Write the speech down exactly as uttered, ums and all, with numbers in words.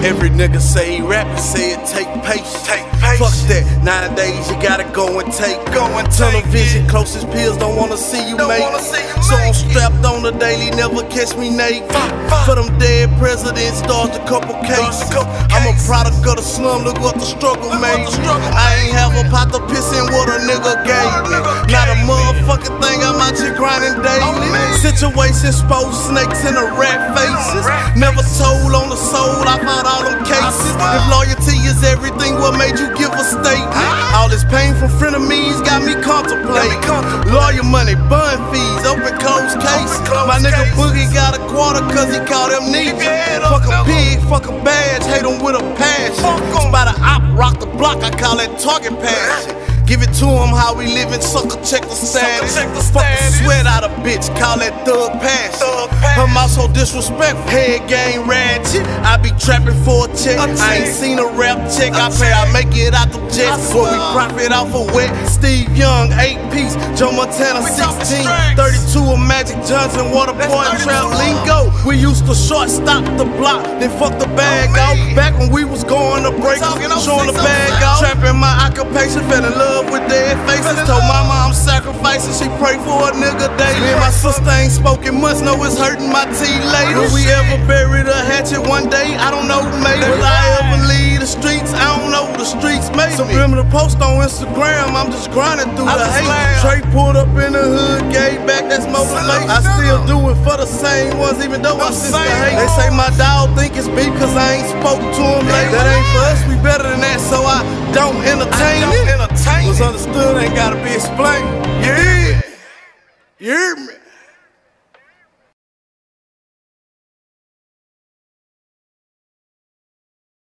Every nigga say he rap, say it take patience. Take patience. Fuck that, nowadays you gotta go and take. Go and tunnel vision, closest peers don't wanna see you make it. So I'm strapped on the daily, never catch me naked. For them dead presidents, dodged a couple cases. I'm a product of the slum, look what the struggle made. I ain't have a pot to piss in what a nigga gave me. Not a motherfucking thing, I'm out here grinding daily. Situation exposed snakes in the rat faces. Never told on the soul, I fought all them cases. If loyalty is everything, what made you give a statement? All this pain from frenemies got me contemplating. Lawyer money, bond fees, open closed cases. My nigga Boogie got a quarter cause he called him needy. Fuck a pig, fuck a badge, hate him with a passion. By the op, rock the block, I call that target passion. Give it to him how we livin', sucker, check the status. Fuck the sweat out of bitch, call that thug passion. Her mouth so disrespectful, head game ratchet. I be trapping for a check, I ain't seen a rap check. I pray I make it out the jets, where we profit off of wet. Steve Young, eight piece, Joe Montana, sixteen. thirty-two of Magic Johnson, Waterboy, and Trap Lingo. We used to short stop the block, then fuck the bag out. Back when we was going to break, showing the bag out. Trapping my occupation, fell in love with dead faces. Told mama I'm sacrificing, she pray for a nigga daily. Me and my sister ain't spoken months, know it's hurting my tea later. Will we ever bury the hatchet one day? I don't know, maybe. Will I ever leave the streets? I don't know, the streets made me. Remember the post on Instagram, I'm just grinding through the hate. Trey pulled up in the hood, gave back, that's motivation. I still do it for the same ones, even though I sister hate. They say my dog think it's beef cause I ain't spoke to him lately. That ain't for us, we better than that, so I don't entertain it. What's understood ain't gotta be explained. Yeah, you hear me?